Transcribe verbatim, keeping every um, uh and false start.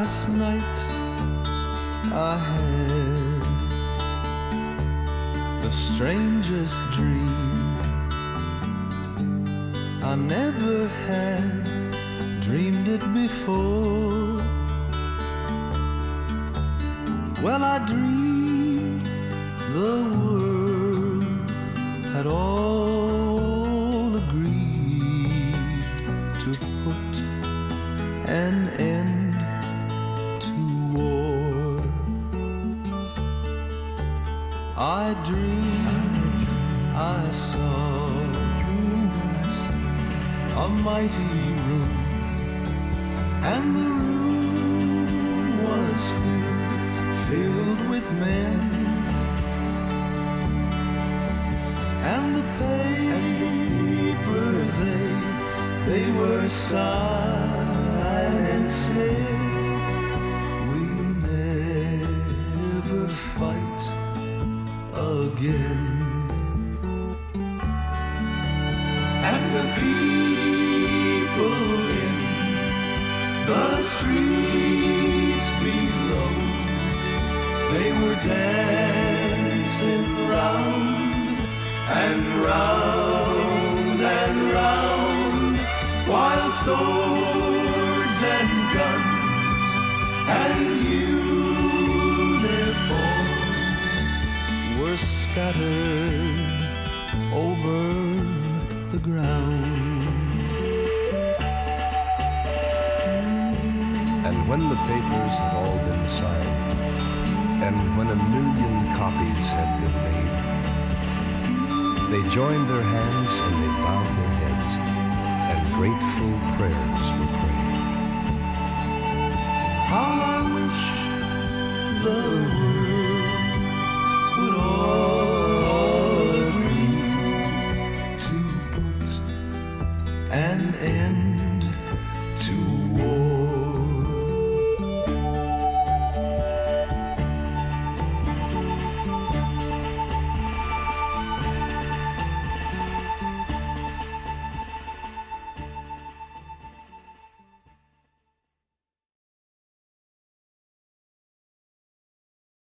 Last night I had the strangest dream. I never had dreamed it before. Well, I dreamed the world had all agreed to put an end to war. I dreamed I saw a mighty room, and the room was filled, filled with men, and the paper they they were signed and said, we'll never fight again. And the people in the streets below, they were dancing round and round and round, while swords and guns and uniforms were scattered over the ground. And when the papers had all been signed, and when a million copies had been made, they joined their hands and they bowed their heads, and grateful prayers were prayed. How I wish the world would all agree to put an end to war.